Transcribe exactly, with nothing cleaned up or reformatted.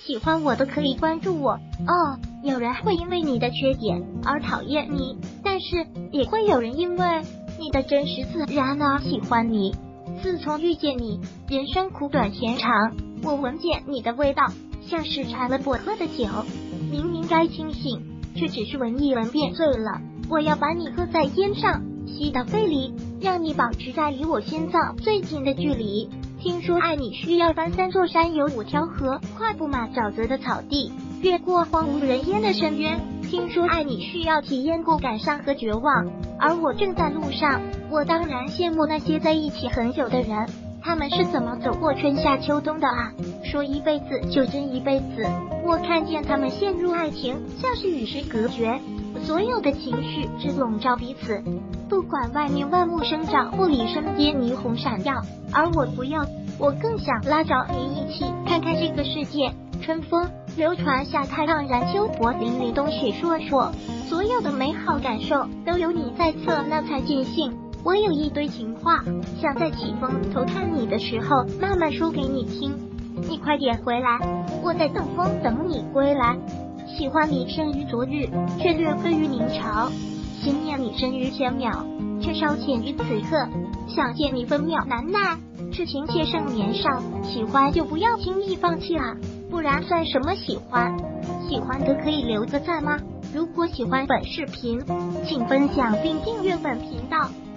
喜欢我的可以关注我哦。有人会因为你的缺点而讨厌你，但是也会有人因为你的真实自然而喜欢你。自从遇见你，人生苦短甜长，我闻见你的味道，像是掺了薄荷的酒，明明该清醒，却只是闻一闻便醉了。我要把你搁在烟上，吸到肺里，让你保持在离我心脏最近的距离。听说爱你需要翻三座山，游五条河，跨布满沼泽的草地，越过荒无人烟的深渊。听说爱你需要体验过感伤和绝望，而我正在路上。我当然羡慕那些在一起很久的人，他们是怎么走过春夏秋冬的啊？说一辈子就真一辈子。我看见他们陷入爱情，像是与世隔绝，所有的情绪只笼罩彼此，不管外面万木生长或里身边霓虹闪耀。而我不要，我更想拉着你一起看看这个世界。春风流传，夏开盎然，秋柏林林，冬雪烁烁，所有的美好感受都有你在侧，那才尽兴。我有一堆情话，想在起风头看你的时候慢慢说给你听。你快点回来，我在等风等你归来。喜欢你生于昨日，却略飞于明朝；心念你生于前秒，却稍浅于此刻。想见你分秒难耐，痴情且胜年少。喜欢就不要轻易放弃啦，不然算什么喜欢？喜欢的可以留个赞吗？如果喜欢本视频，请分享并订阅本频道。